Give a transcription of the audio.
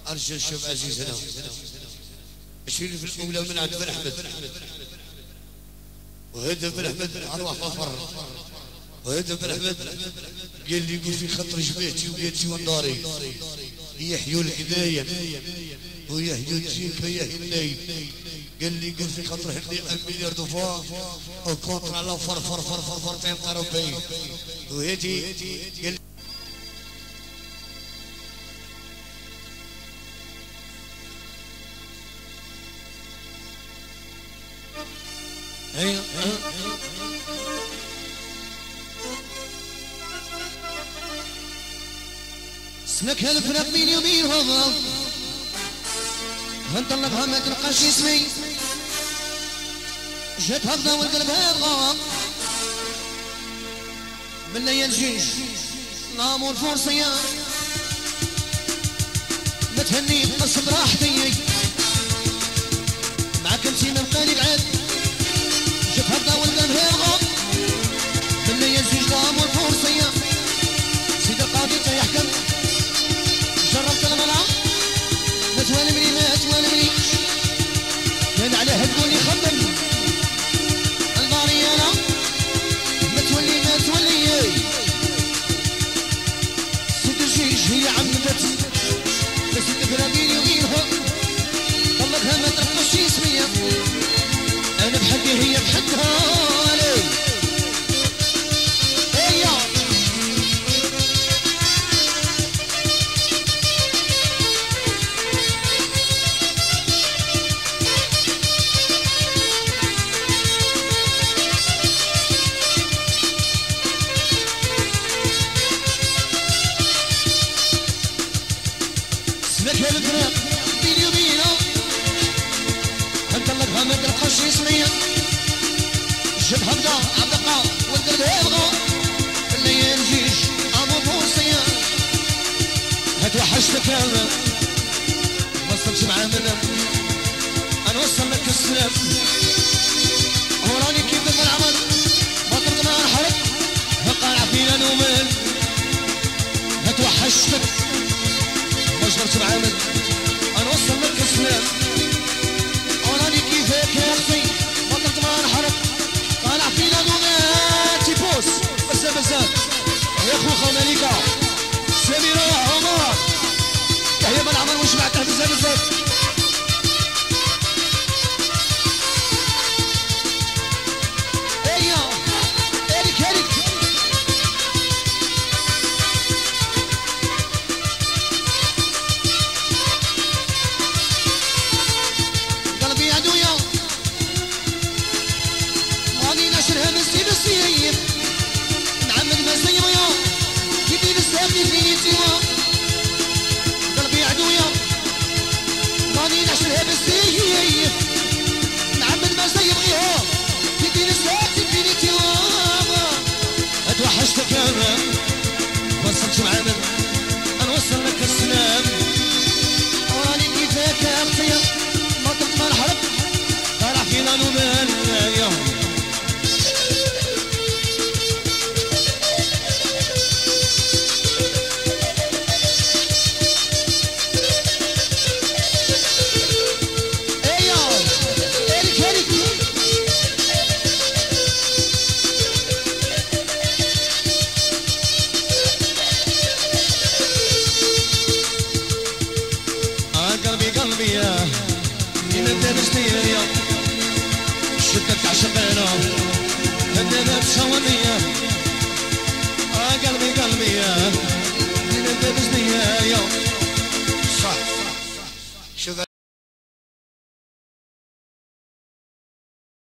أرجى الشيخ عزيز هنا أشيل في الأولى من عند بن أحمد وهذا بن أحمد أرواح غفر وهذا بن أحمد قال لي يقول في خطر جبهتي وقيتي وناري يحيوا الحناية ويحيوا الجيك ويحيوا النايب قال لي قال في خطر حدي 1 مليار دفاع وكونتر على فر تنقروا بي وهذه قال اسمك هالفرق بيني وبينهم هنطلقها ما تلقاش اسمي جات هبضة والقلب هابغى بالليل جيش نامور فرصية ما تهني بقصة راحتي معاك انتي ما بقالي بعاد جات هبضة والقلب هابغى بالليل جيش نامور فرصية سيد القاضي تيحكم جربت المنع ما توالمني كان عليها تقولي خدم الباري انا ما تولي سيد الجيش هي عمدت بس تفرق بيني وبينها طلقها ما ترقصش اسمي انا بحدي هي بحدها بيني وبينه هنطلقها ما تلقاش اسمي جاب هبدا عبقى والقلب يبغى الليل جيش امو بوصية هتوحشتك انا وصلت مع منام انا وصل لك السلام وراني كيف بالعمل بطل ما انحرق فقع فينا نومين هتوحشتك مجرد بعمل انا وصل لك السلام وراني كيفك يا اختي بطلت ما انحرق طالع فينا نوماتي بوس بزاف يا اخو مليكة سميرة عمر يحيى بن عمر وش بعته بزاف قلبي عدويا راني نعشرها بالسيف نعمد ما سيبغيها يديني الساعة تديني توابا اتوحشتك انا وصلت معامل انا وصل لك السلام وراني كيفاك يا اختي ما طلت ما نحرق طالع فينا نومان يا شدك عشقنا هدنا بشوانية قلبي يا انت بجنية